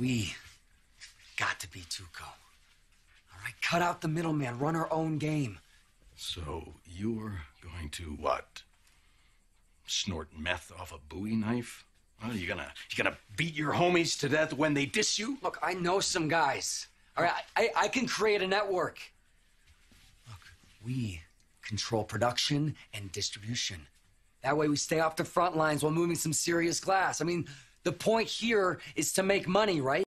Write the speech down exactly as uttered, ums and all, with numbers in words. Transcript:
We got to be Tuco. All right, cut out the middleman, run our own game. So you're going to what? Snort meth off a Bowie knife? Well, you gonna you gonna beat your homies to death when they diss you? Look, I know some guys. All right, I, I can create a network. Look, we control production and distribution. That way we stay off the front lines while moving some serious glass. I mean, the point here is to make money, right?